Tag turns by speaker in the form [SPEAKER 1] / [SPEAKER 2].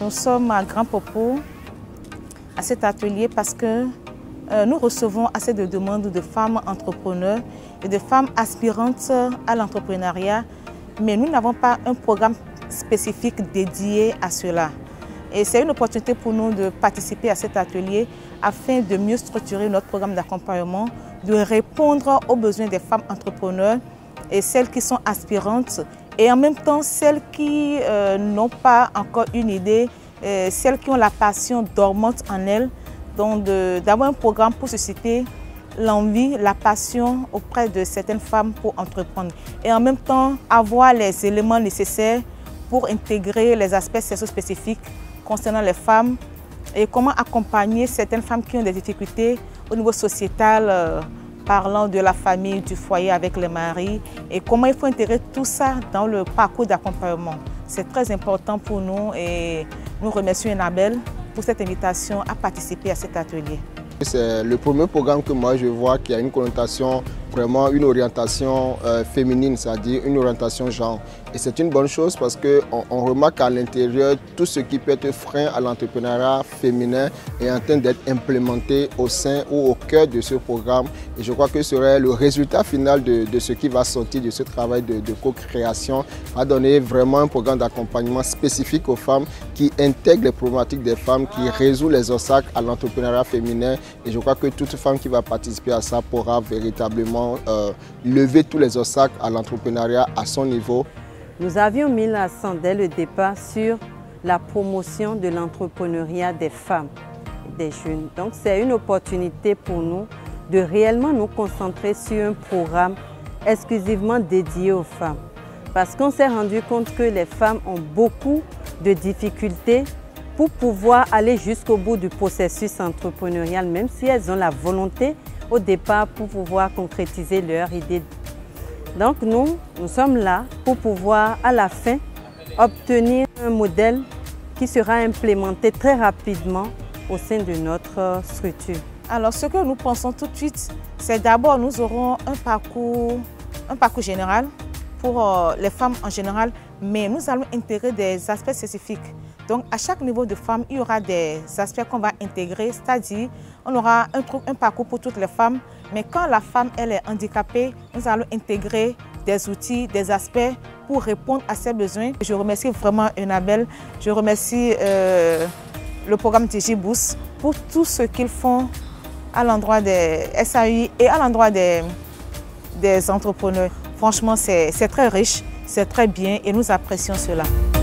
[SPEAKER 1] Nous sommes à Grand Popo, à cet atelier, parce que nous recevons assez de demandes de femmes entrepreneurs et de femmes aspirantes à l'entrepreneuriat, mais nous n'avons pas un programme spécifique dédié à cela. Et c'est une opportunité pour nous de participer à cet atelier afin de mieux structurer notre programme d'accompagnement, de répondre aux besoins des femmes entrepreneurs et celles qui sont aspirantes et en même temps celles qui n'ont pas encore une idée, celles qui ont la passion dormante en elles, donc d'avoir un programme pour susciter l'envie, la passion auprès de certaines femmes pour entreprendre et en même temps avoir les éléments nécessaires pour intégrer les aspects spécifiques concernant les femmes et comment accompagner certaines femmes qui ont des difficultés au niveau sociétal, parlant de la famille, du foyer avec les maris et comment il faut intégrer tout ça dans le parcours d'accompagnement. C'est très important pour nous et nous remercions Enabel pour cette invitation à participer à cet atelier.
[SPEAKER 2] C'est le premier programme que moi je vois qui a une connotation, vraiment une orientation féminine, c'est-à-dire une orientation genre. Et c'est une bonne chose parce qu'on remarque à l'intérieur tout ce qui peut être frein à l'entrepreneuriat féminin est en train d'être implémenté au sein ou au cœur de ce programme. Et je crois que ce serait le résultat final de ce qui va sortir de ce travail de co-création, va donner vraiment un programme d'accompagnement spécifique aux femmes qui intègre les problématiques des femmes, qui résout les obstacles à l'entrepreneuriat féminin. Et je crois que toute femme qui va participer à ça pourra véritablement lever tous les obstacles à l'entrepreneuriat à son niveau.
[SPEAKER 3] Nous avions mis l'accent dès le départ sur la promotion de l'entrepreneuriat des femmes et des jeunes. Donc c'est une opportunité pour nous de réellement nous concentrer sur un programme exclusivement dédié aux femmes. Parce qu'on s'est rendu compte que les femmes ont beaucoup de difficultés pour pouvoir aller jusqu'au bout du processus entrepreneurial, même si elles ont la volonté au départ pour pouvoir concrétiser leur idée. Donc nous sommes là pour pouvoir à la fin obtenir un modèle qui sera implémenté très rapidement au sein de notre structure.
[SPEAKER 1] Alors ce que nous pensons tout de suite, c'est d'abord nous aurons un parcours général pour les femmes en général, mais nous allons intégrer des aspects spécifiques. Donc à chaque niveau de femme, il y aura des aspects qu'on va intégrer, c'est-à-dire on aura un parcours pour toutes les femmes, mais quand la femme elle est handicapée, nous allons intégrer des outils, des aspects pour répondre à ses besoins. Je remercie vraiment Enabel, je remercie le programme DigiBoost pour tout ce qu'ils font à l'endroit des SAI et à l'endroit des entrepreneurs. Franchement, c'est très riche, c'est très bien et nous apprécions cela.